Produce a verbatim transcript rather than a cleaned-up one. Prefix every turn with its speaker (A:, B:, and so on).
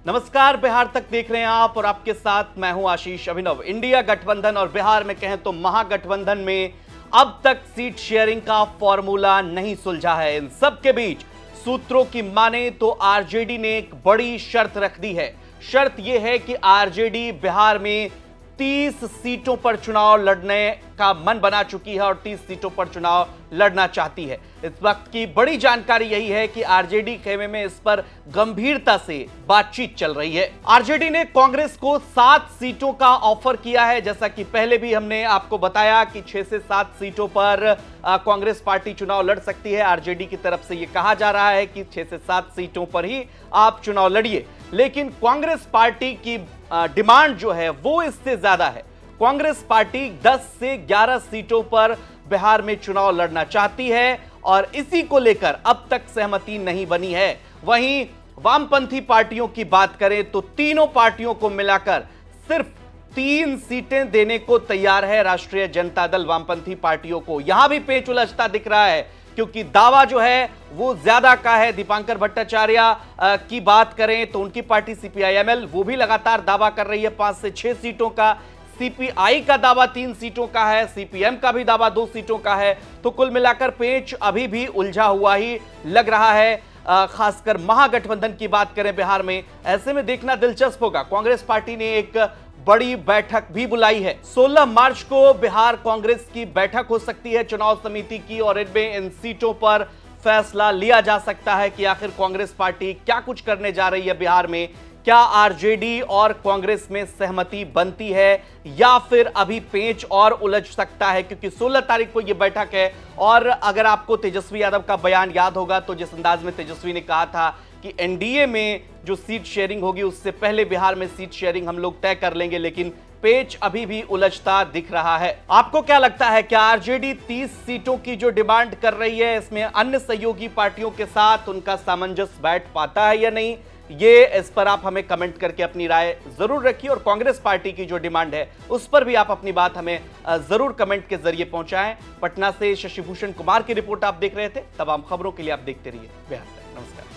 A: नमस्कार, बिहार तक देख रहे हैं आप और आपके साथ मैं हूं आशीष अभिनव। इंडिया गठबंधन और बिहार में कहें तो महागठबंधन में अब तक सीट शेयरिंग का फॉर्मूला नहीं सुलझा है। इन सब के बीच सूत्रों की माने तो आरजेडी ने एक बड़ी शर्त रख दी है। शर्त यह है कि आरजेडी बिहार में तीस सीटों पर चुनाव लड़ने का मन बना चुकी है और तीस सीटों पर चुनाव लड़ना चाहती है। इस वक्त की बड़ी जानकारी यही है कि आरजेडी खेमे में इस पर गंभीरता से बातचीत चल रही है। आरजेडी ने कांग्रेस को सात सीटों का ऑफर किया है। जैसा कि पहले भी हमने आपको बताया कि छह से सात सीटों पर कांग्रेस पार्टी चुनाव लड़ सकती है। आरजेडी की तरफ से यह कहा जा रहा है कि छह से सात सीटों पर ही आप चुनाव लड़िए, लेकिन कांग्रेस पार्टी की डिमांड जो है वो इससे ज्यादा है। कांग्रेस पार्टी दस से ग्यारह सीटों पर बिहार में चुनाव लड़ना चाहती है और इसी को लेकर अब तक सहमति नहीं बनी है। वहीं वामपंथी पार्टियों की बात करें तो तीनों पार्टियों को मिलाकर सिर्फ तीन सीटें देने को तैयार है राष्ट्रीय जनता दल वामपंथी पार्टियों को। यहां भी पेच उलझता दिख रहा है क्योंकि दावा जो है वो ज्यादा का है। दीपांकर भट्टाचार्य की बात करें तो उनकी पार्टी सीपीआईएमएल वो भी लगातार दावा कर रही है पांच से छह सीटों का। सीपीआई का दावा तीन सीटों का है, सीपीएम का भी दावा दो सीटों का है। तो कुल मिलाकर पेच अभी भी उलझा हुआ ही लग रहा है। खासकर महागठबंधन की बात करें बिहार में, ऐसे में देखना दिलचस्प होगा। कांग्रेस पार्टी ने एक बड़ी बैठक भी बुलाई है। सोलह मार्च को बिहार कांग्रेस की बैठक हो सकती है चुनाव समिति की और इनमें इन सीटों पर फैसला लिया जा सकता है कि आखिर कांग्रेस पार्टी क्या कुछ करने जा रही है बिहार में। क्या आरजेडी और कांग्रेस में सहमति बनती है या फिर अभी पेंच और उलझ सकता है, क्योंकि सोलह तारीख को यह बैठक है। और अगर आपको तेजस्वी यादव का बयान याद होगा तो जिस अंदाज में तेजस्वी ने कहा था कि एनडीए में जो सीट शेयरिंग होगी उससे पहले बिहार में सीट शेयरिंग हम लोग तय कर लेंगे, लेकिन पेच अभी भी उलझता दिख रहा है। आपको क्या लगता है, क्या आरजेडी तीस सीटों की जो डिमांड कर रही है इसमें अन्य सहयोगी पार्टियों के साथ उनका सामंजस्य बैठ पाता है या नहीं? ये इस पर आप हमें कमेंट करके अपनी राय जरूर रखिए और कांग्रेस पार्टी की जो डिमांड है उस पर भी आप अपनी बात हमें जरूर कमेंट के जरिए पहुंचाएं। पटना से शशिभूषण कुमार की रिपोर्ट आप देख रहे थे। तमाम खबरों के लिए आप देखते रहिए बिहार तक। नमस्कार।